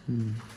Ừ.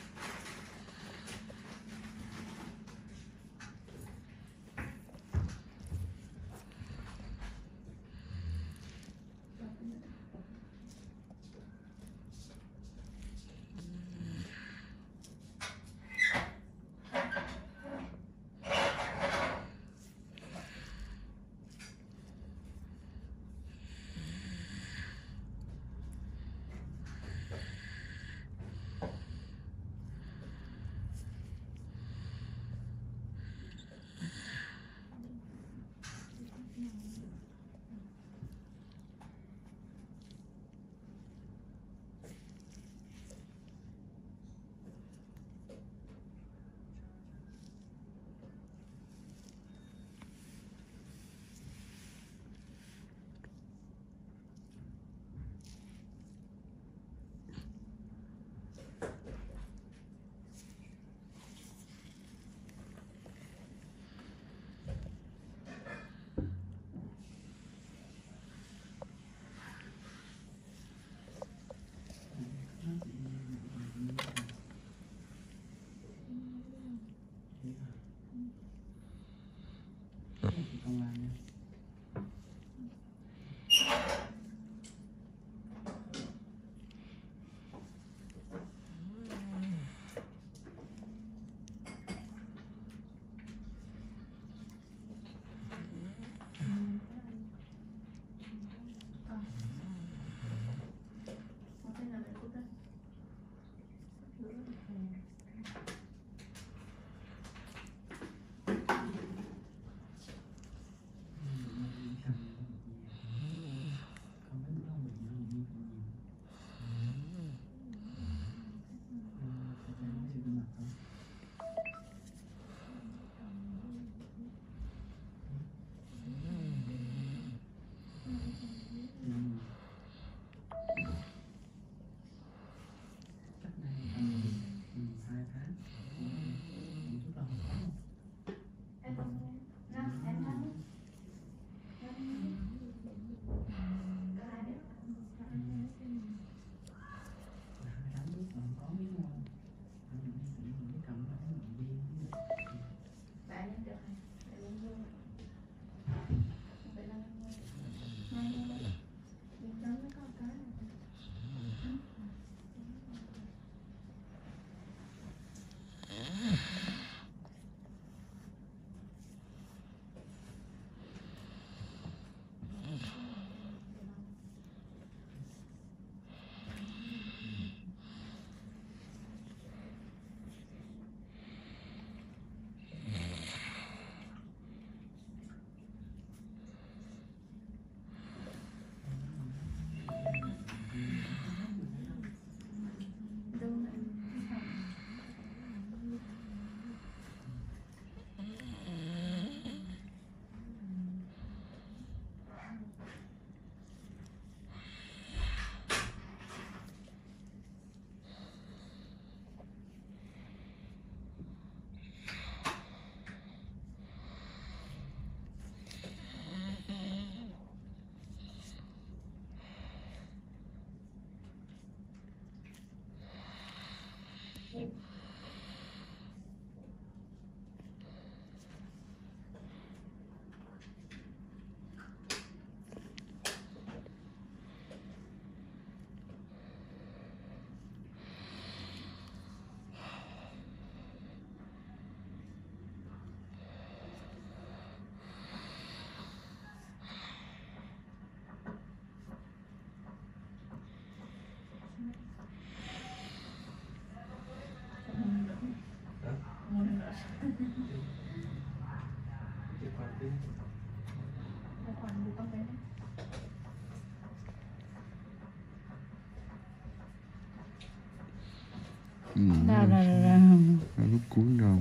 Lúc cuối đầu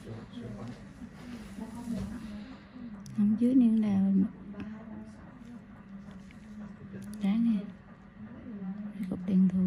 không dưới niên đào ráng nè, cục tiền thù.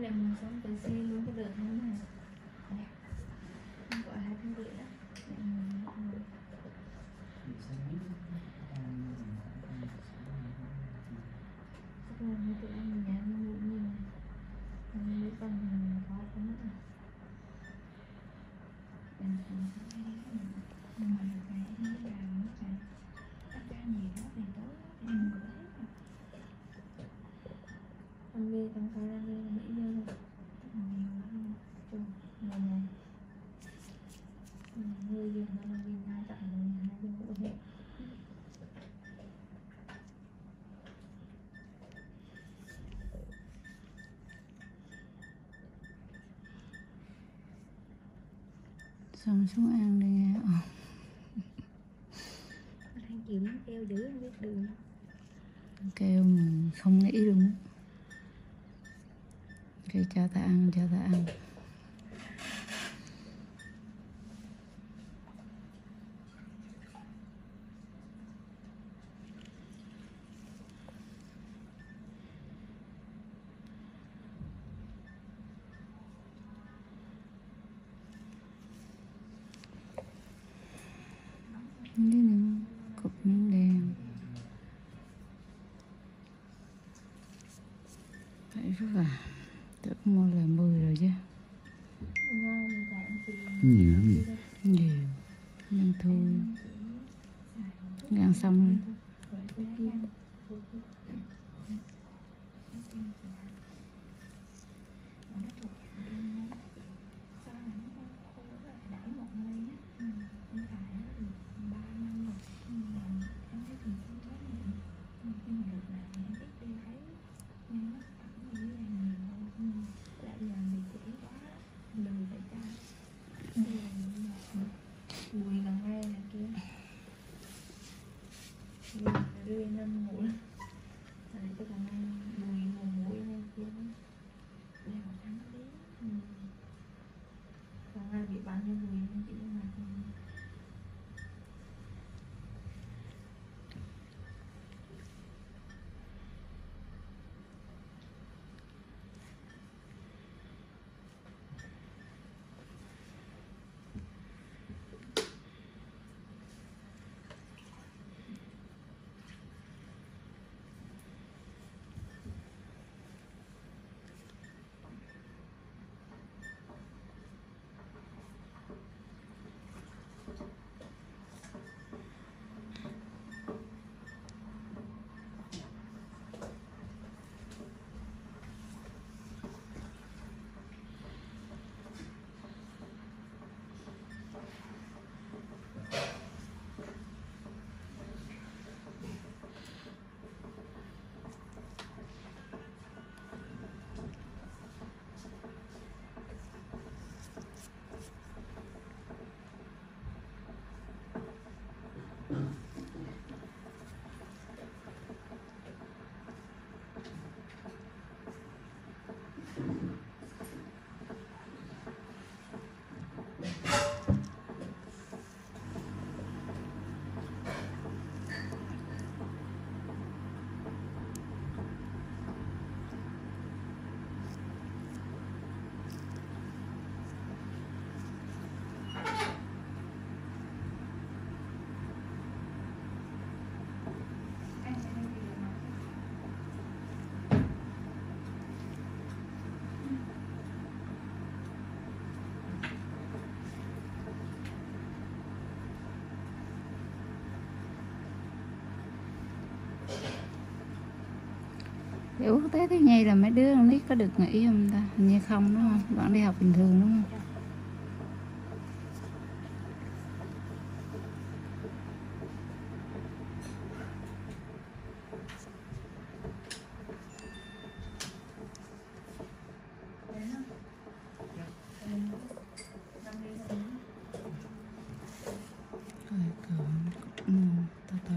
lại mình sống từ xe luôn có được không này. Không gọi 250 đó. Rồi tụi em nhà mình ngủ nhiều. Mình còn có không nữa. Mình cũng phải nhưng mà phải đi làm nó phải tất cả gì đó thì tốt thì mình cũng thấy. Anh bê tao phải ra đây là nghĩ vô rồi. Nhiều lắm. Chung ngày này. Người dùng nó là vì hai tặng người hai dùng cũng hết. Xong xuống ăn đi nghe. Thằng chịu nó kêu dữ không biết đường. Kêu mà không nghĩ luôn á. Kêu cho ta ăn, cho ta ăn. Cái nữa, cục miếng đen. Phải rất là tưởng mua là 10 rồi chứ. Ngon thì tại anh chị Nhiều lắm vậy. Nhiều. Nhưng thôi. Ăn xong rồi. Mùi lần hai là kia đưa lên ngủ rồi cái thằng này mùi nguồn mũi này kia đây một tháng đấy thằng này bị bán cho mùi nên chỉ là Để quốc tế thế nhây là mấy đứa con nít có được nghỉ không ta? Hình như không đúng không? Vẫn đi học bình thường đúng không? To to.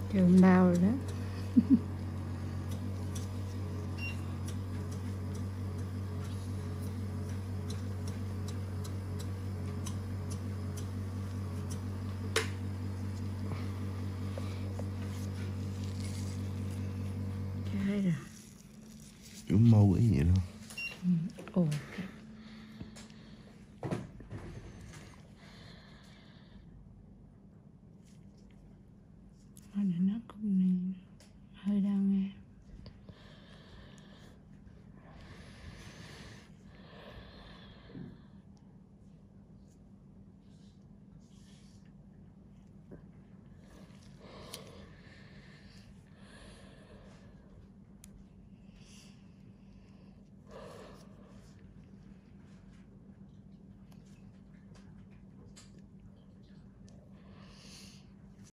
Trường đau rồi đó. Trái rồi. Chúng mau cái gì đâu. Ồ. Nó cũng